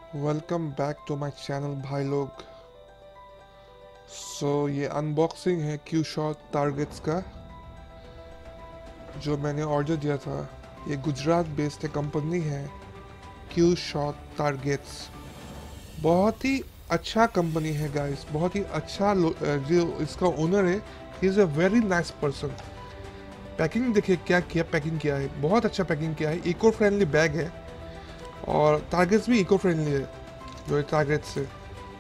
Welcome back to my channel भाई लोग। ये अनबॉक्सिंग है क्यू शॉट टारगेट्स का जो मैंने ऑर्डर दिया था। ये गुजरात बेस्ड कंपनी है क्यू शॉट टारगेट्स। बहुत ही अच्छा कंपनी है गाइस, बहुत ही अच्छा जो इसका ओनर है, he is a very nice person. Packing देखिए क्या किया, पैकिंग किया है, बहुत अच्छा पैकिंग किया है। इको फ्रेंडली बैग है और टारगेट्स भी इको फ्रेंडली है जो है टारगेट्स से।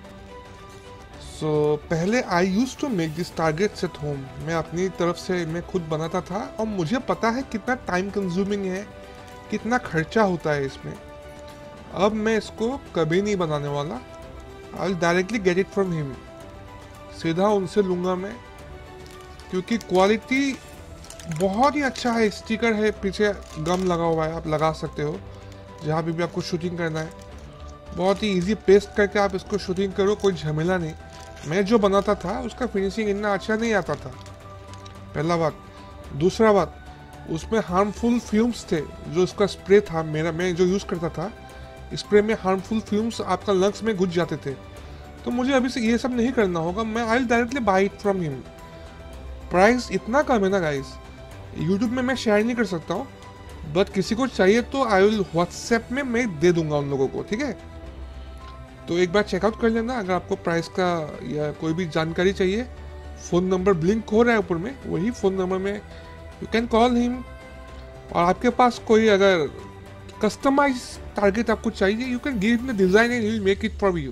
पहले I use to make this targets at home. मैं अपनी तरफ से मैं खुद बनाता था और मुझे पता है कितना टाइम कंज्यूमिंग है, कितना खर्चा होता है इसमें। अब मैं इसको कभी नहीं बनाने वाला। I will directly get it from him, सीधा उनसे लूँगा मैं, क्योंकि क्वालिटी बहुत ही अच्छा है। स्टिकर है, पीछे गम लगा हुआ है, आप लगा सकते हो जहाँ भी आपको शूटिंग करना है। बहुत ही इजी, पेस्ट करके आप इसको शूटिंग करो, कोई झमेला नहीं। मैं जो बनाता था उसका फिनिशिंग इतना अच्छा नहीं आता था, पहला बात। दूसरा बात, उसमें हार्मफुल फ्यूम्स थे। जो इसका स्प्रे था मेरा, मैं जो यूज़ करता था, स्प्रे में हार्मफुल फ्यूम्स आपका लंग्स में घुस जाते थे। तो मुझे अभी से ये सब नहीं करना होगा। मैं I will directly buy it from him. Price इतना कम है ना गाइस, यूट्यूब में मैं शेयर नहीं कर सकता हूँ, बट किसी को चाहिए तो आई विल व्हाट्सएप में मैं दे दूंगा उन लोगों को, ठीक है। तो एक बार चेकआउट कर लेना अगर आपको प्राइस का या कोई भी जानकारी चाहिए। फ़ोन नंबर ब्लिंक हो रहा है ऊपर में, वही फ़ोन नंबर में यू कैन कॉल हिम। और आपके पास कोई अगर कस्टमाइज टारगेट आपको चाहिए, you can give him the design and he will make it for you.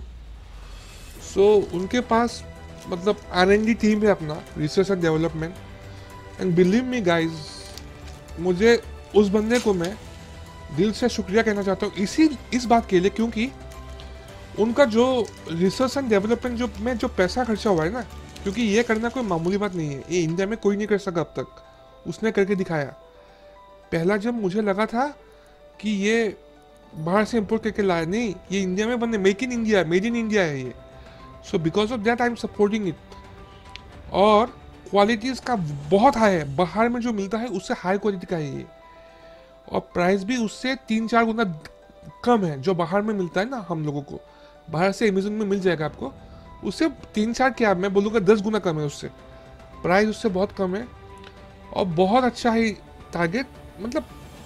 उनके पास मतलब R&D टीम है अपना, research and development. And believe me guys, मुझे उस बंदे को मैं दिल से शुक्रिया कहना चाहता हूँ इस बात के लिए, क्योंकि उनका जो रिसर्च एंड डेवलपमेंट जो पैसा खर्चा हुआ है ना, क्योंकि ये करना कोई मामूली बात नहीं है। ये इंडिया में कोई नहीं कर सका अब तक, उसने करके दिखाया। पहला जब मुझे लगा था कि ये बाहर से इम्पोर्ट करके लाया, नहीं, ये इंडिया में बने, make in India, made in India है ये। Because of that I am supporting it. और क्वालिटी इसका बहुत हाई है, बाहर में जो मिलता है उससे हाई क्वालिटी का है ये। और प्राइस भी उससे 3-4 गुना कम है जो बाहर में मिलता है ना हम लोगों को। बाहर से अमेजोन में मिल जाएगा आपको, उससे 3-4 क्या, मैं बोलूँगा 10 गुना कम है उससे। प्राइस उससे बहुत कम है और बहुत अच्छा है टारगेट। मतलब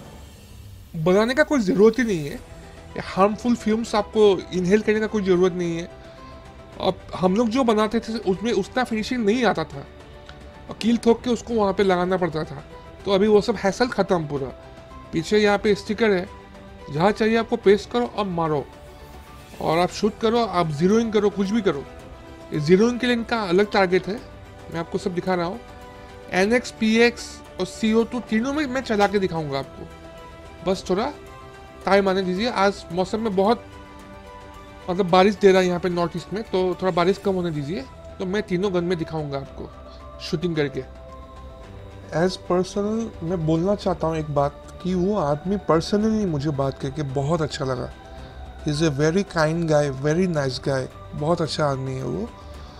बनाने का कोई ज़रूरत ही नहीं है, हार्मफुल फ्यूम्स आपको इनहेल करने का कोई ज़रूरत नहीं है। अब हम लोग जो बनाते थे उसमें उतना फिनिशिंग नहीं आता था और कील ठोक के उसको वहाँ पे लगाना पड़ता था। तो अभी वो सब हैसल ख़त्म पूरा। पीछे यहाँ पे स्टिकर है, जहाँ चाहिए आपको पेस्ट करो और मारो, और आप शूट करो, आप जीरोइंग करो, कुछ भी करो। जीरोइंग के लिए इनका अलग टारगेट है, मैं आपको सब दिखा रहा हूँ। NX, PX और CO2 तीनों में मैं चला के दिखाऊंगा आपको। बस थोड़ा टाइम आने दीजिए। आज मौसम में बहुत मतलब बारिश दे रहा है यहाँ पे नॉर्थ ईस्ट में, तो थोड़ा बारिश कम होने दीजिए, तो मैं तीनों गन में दिखाऊंगा आपको शूटिंग करके। एज पर्सनल मैं बोलना चाहता हूँ एक बात, कि वो आदमी पर्सनली मुझे बात करके बहुत अच्छा लगा। Is a very kind guy, very nice guy, बहुत अच्छा आदमी है वो।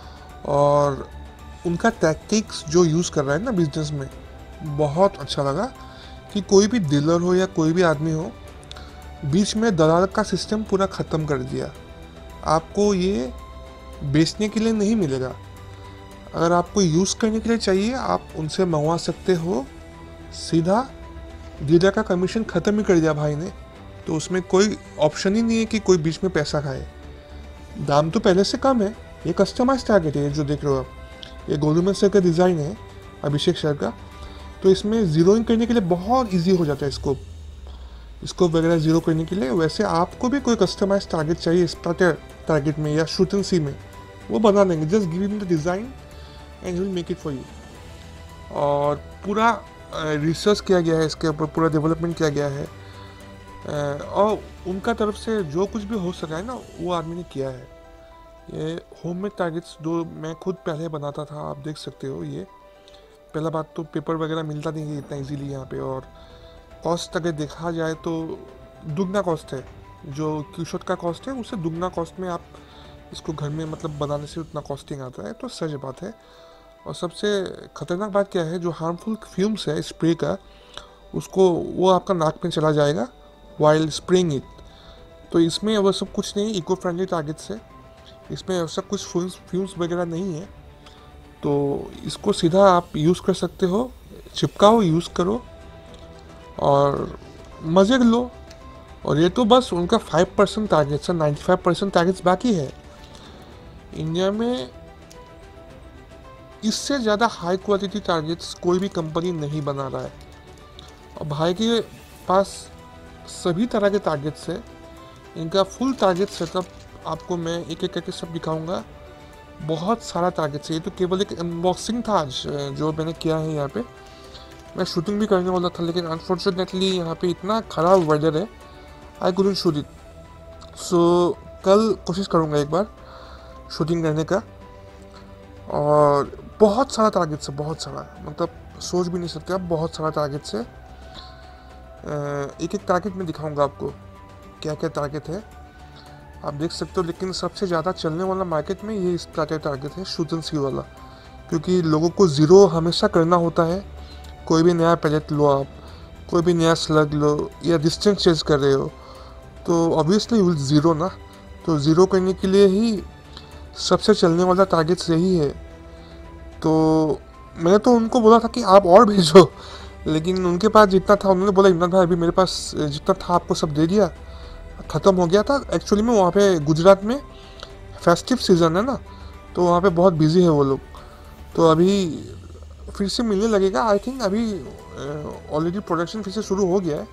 और उनका टैक्टिक्स जो यूज़ कर रहा है ना बिजनेस में, बहुत अच्छा लगा। कि कोई भी डीलर हो या कोई भी आदमी हो, बीच में दलाल का सिस्टम पूरा ख़त्म कर दिया। आपको ये बेचने के लिए नहीं मिलेगा, अगर आपको यूज़ करने के लिए चाहिए आप उनसे मंगवा सकते हो। सीधा डीलर का कमीशन ख़त्म ही कर दिया भाई ने, तो उसमें कोई ऑप्शन ही नहीं है कि कोई बीच में पैसा खाए। दाम तो पहले से कम है। ये कस्टमाइज टारगेट है जो देख रहे हो आप, ये गोलूमेन सर का डिज़ाइन है, अभिषेक सर का। तो इसमें ज़ीरोइंग करने के लिए बहुत इजी हो जाता है स्कोप वगैरह ज़ीरो करने के लिए। वैसे आपको भी कोई कस्टमाइज टारगेट चाहिए स्टार्टर टारगेट में या शूटिंग सी में, वो बना देंगे। Just give him the design and he will make it for you. और पूरा रिसर्च किया गया है इसके ऊपर, पूरा डेवलपमेंट किया गया है। और उनका तरफ से जो कुछ भी हो सका है ना, वो आदमी ने किया है। ये होममेड टारगेट्स जो मैं खुद पहले बनाता था, आप देख सकते हो। ये पहला बात तो पेपर वगैरह मिलता नहीं है इतना इजीली यहाँ पे, और कॉस्ट अगर देखा जाए तो दुगना कॉस्ट है। जो क्यूशॉट का कॉस्ट है उससे दुगना कॉस्ट में आप इसको घर में मतलब बनाने से उतना कॉस्टिंग आता है, तो सच बात है। और सबसे ख़तरनाक बात क्या है, जो हार्मफुल फ्यूम्स है स्प्रे का, उसको वो आपका नाक में चला जाएगा वाइल स्प्रेइंग इट। तो इसमें वो सब कुछ नहीं, इको फ्रेंडली टारगेट्स है, इसमें ऐसा कुछ फ्यूम्स वगैरह नहीं है। तो इसको सीधा आप यूज़ कर सकते हो, चिपकाओ, यूज़ करो और मज़े लो। और ये तो बस उनका 5% टारगेट्स है, 95% टारगेट्स बाकी है। इंडिया में इससे ज़्यादा हाई क्वालिटी टारगेट्स कोई भी कंपनी नहीं बना रहा है। और भाई के पास सभी तरह के टारगेट्स है, इनका फुल टारगेट सेटअप आपको मैं एक एक करके सब दिखाऊंगा। बहुत सारा टारगेट्स है, ये तो केवल एक अनबॉक्सिंग था आज जो मैंने किया है। यहाँ पे मैं शूटिंग भी करने वाला था, लेकिन अनफॉर्चुनेटली यहाँ पे इतना ख़राब वेदर है, I couldn't shoot it. So कल कोशिश करूँगा एक बार शूटिंग करने का। और बहुत सारा टारगेट्स है, बहुत सारा, मतलब सोच भी नहीं सकते आप, बहुत सारा टारगेट्स है। एक एक टारगेट में दिखाऊंगा आपको क्या क्या टारगेट है, आप देख सकते हो। लेकिन सबसे ज़्यादा चलने वाला मार्केट में ये इसका टारगेट है, शूट एंड सी वाला, क्योंकि लोगों को ज़ीरो हमेशा करना होता है। कोई भी नया पैलेट लो आप, कोई भी नया स्लग लो, या डिस्टेंस चेंज कर रहे हो, तो ऑब्वियसली विल ज़ीरो ना। तो ज़ीरो करने के लिए ही सबसे चलने वाला टारगेट्स यही है। तो मैंने तो उनको बोला था कि आप और भेजो, लेकिन उनके पास जितना था उन्होंने बोला इमरान भाई अभी मेरे पास जितना था आपको सब दे दिया, ख़त्म हो गया था। एक्चुअली में वहाँ पे गुजरात में फेस्टिव सीज़न है ना, तो वहाँ पे बहुत बिजी है वो लोग। तो अभी फिर से मिलने लगेगा, आई थिंक अभी ऑलरेडी प्रोडक्शन फिर से शुरू हो गया है,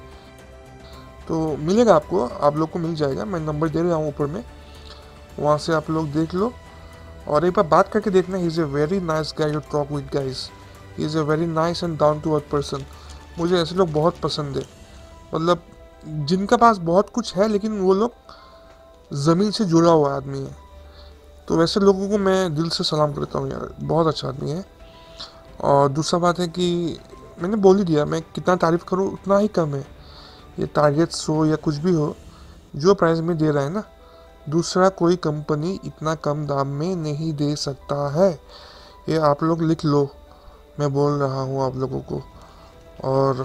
तो मिलेगा आपको, आप लोग को मिल जाएगा। मैं नंबर दे रहा हूँ ऊपर में, वहाँ से आप लोग देख लो और एक बार बात करके देखना। He is a very nice guy to talk with guys, he is a very nice and down to earth person. मुझे ऐसे लोग बहुत पसंद है, मतलब जिनका पास बहुत कुछ है लेकिन वो लोग ज़मीन से जुड़ा हुआ आदमी है। तो वैसे लोगों को मैं दिल से सलाम करता हूँ यार, बहुत अच्छा आदमी है। और दूसरा बात है कि मैंने बोल ही दिया, मैं कितना तारीफ़ करूँ उतना ही कम है। ये टारगेट्स हो या कुछ भी हो, जो प्राइस में दे रहा है ना, दूसरा कोई कंपनी इतना कम दाम में नहीं दे सकता है। ये आप लोग लिख लो, मैं बोल रहा हूँ आप लोगों को। और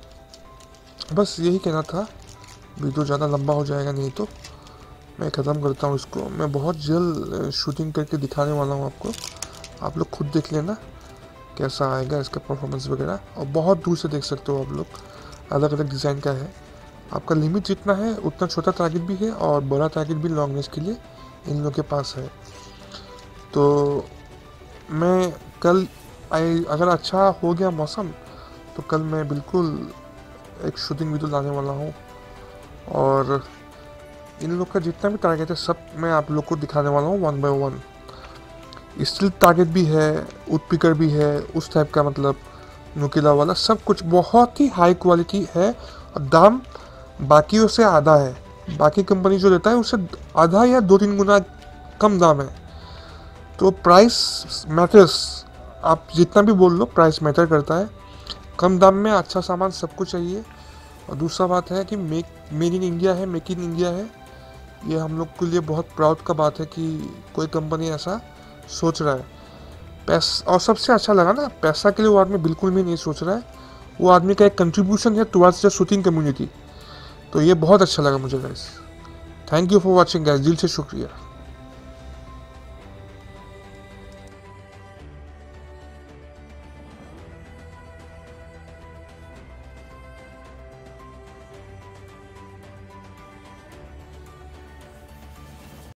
बस यही कहना था, वीडियो ज़्यादा लंबा हो जाएगा नहीं तो मैं ख़त्म करता हूँ इसको। मैं बहुत जल्द शूटिंग करके दिखाने वाला हूँ आपको, आप लोग खुद देख लेना कैसा आएगा इसका परफॉर्मेंस वगैरह। और बहुत दूर से देख सकते हो आप लोग, अलग अलग डिज़ाइन का है। आपका लिमिट जितना है उतना छोटा टारगेट भी है और बड़ा टारगेट भी लॉन्ग रेंज के लिए इन लोगों के पास है। तो मैं कल अगर अच्छा हो गया मौसम तो कल मैं बिल्कुल एक शूटिंग वीडियो लाने वाला हूँ। और इन लोग का जितना भी टारगेट है सब मैं आप लोग को दिखाने वाला हूँ 1 by 1। स्टील टारगेट भी है, वुड पिकर भी है, उस टाइप का, मतलब नुकीला वाला, सब कुछ बहुत ही हाई क्वालिटी है। और दाम बाकियों से आधा है, बाकी कंपनी जो लेता है उससे आधा या 2-3 गुना कम दाम है। तो प्राइस मैटर्स, आप जितना भी बोल लो प्राइस मैटर करता है। कम दाम में अच्छा सामान सबको चाहिए। और दूसरा बात है कि मेड इन इंडिया है, मेक इन इंडिया है। ये हम लोग के लिए बहुत प्राउड का बात है कि कोई कंपनी ऐसा सोच रहा है। पैसा, और सबसे अच्छा लगा ना, पैसा के लिए वो आदमी बिल्कुल भी नहीं सोच रहा है, वो आदमी का एक कंट्रीब्यूशन है टुवर्ड्स द शूटिंग कम्युनिटी। तो ये बहुत अच्छा लगा मुझे guys. Thank you for watching guys, दिल से शुक्रिया।